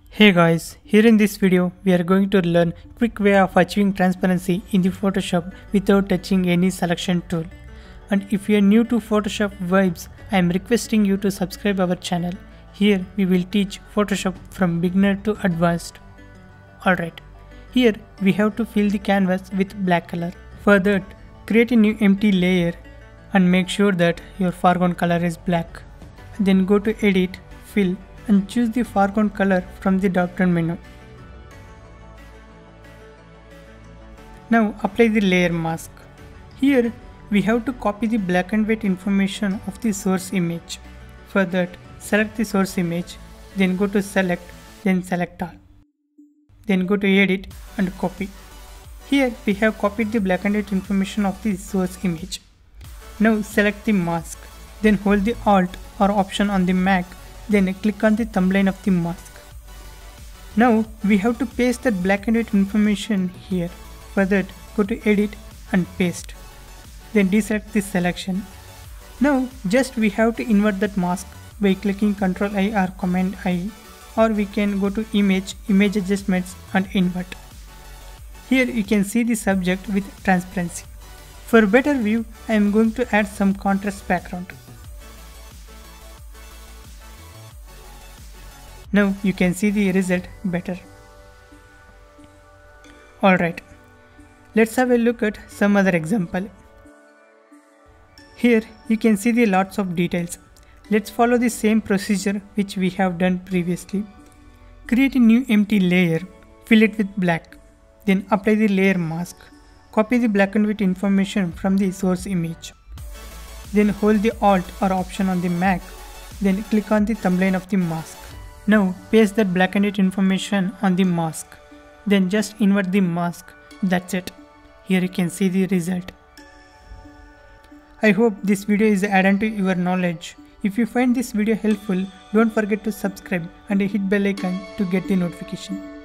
Hey guys, here in this video we are going to learn quick way of achieving transparency in the Photoshop without touching any selection tool. And if you are new to Photoshop vibes, I am requesting you to subscribe our channel. Here we will teach Photoshop from beginner to advanced. Alright, here we have to fill the canvas with black color. For that, create a new empty layer and make sure that your foreground color is black. Then go to Edit, Fill and choose the foreground color from the drop-down menu. Now apply the layer mask. Here we have to copy the black and white information of the source image. For that, select the source image, then go to Select, then Select All. Then go to Edit and Copy. Here we have copied the black and white information of the source image. Now select the mask, then hold the Alt or Option on the Mac, then click on the thumbnail of the mask. Now we have to paste that black and white information here. For that, go to Edit and Paste. Then deselect this selection. Now just we have to invert that mask by clicking Ctrl I or Command I, or we can go to Image Adjustments and Invert. Here you can see the subject with transparency. For better view, I am going to add some contrast background. Now you can see the result better. Alright, let's have a look at some other example. Here you can see the lots of details. Let's follow the same procedure which we have done previously. Create a new empty layer, fill it with black, then apply the layer mask. Copy the black and white information from the source image. Then hold the Alt or Option on the Mac, then click on the thumbnail of the mask. Now paste that black and white information on the mask. Then just invert the mask. That's it. Here you can see the result. I hope this video is added to your knowledge. If you find this video helpful, don't forget to subscribe and hit bell icon to get the notification.